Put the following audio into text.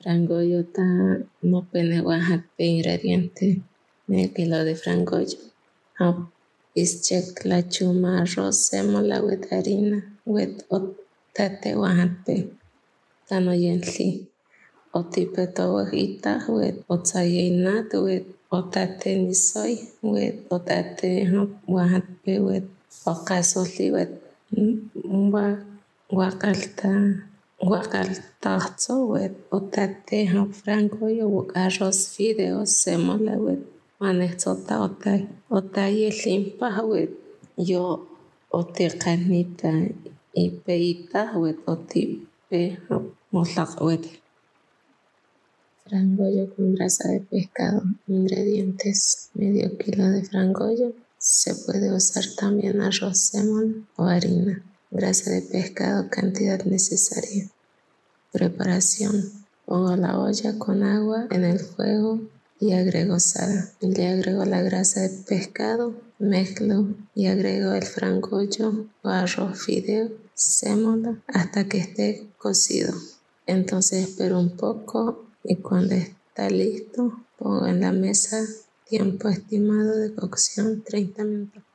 Frangollo ta no pene oaxaca ingrediente. Medio kilo de frangollo. Ischek la chuma, arroz, sémola, with harina, with otate oaxaca. Tano yentli. Otipe towajita, with otzayinat, with otate nisoy, with otate oaxaca, with ocasoli, with guacaltazo, with otate frangollo, with arroz, fideos, sémola, with manexota otaye limpa, with yo oticanita y peita, with otipe motlaq, with frangollo con grasa de pescado. Ingredientes: medio kilo de frangollo. Se puede usar también arroz, sémola o harina. Grasa de pescado, cantidad necesaria. Preparación: pongo la olla con agua en el fuego y agrego sal. Le agrego la grasa de pescado, mezclo y agrego el frangollo o arroz, fideo, sémola hasta que esté cocido. Entonces espero un poco y cuando está listo pongo en la mesa. Tiempo estimado de cocción 30 minutos.